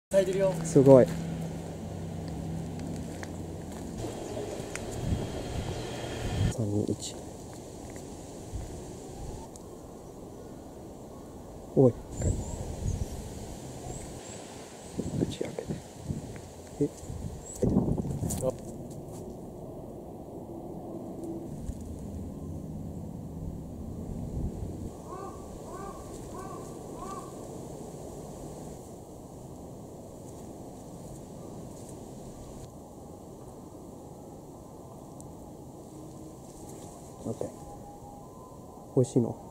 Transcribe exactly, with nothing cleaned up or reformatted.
咲いてるよ。 すごい。さんにいち。おい、口開けて。え、オッケー。美味しいの？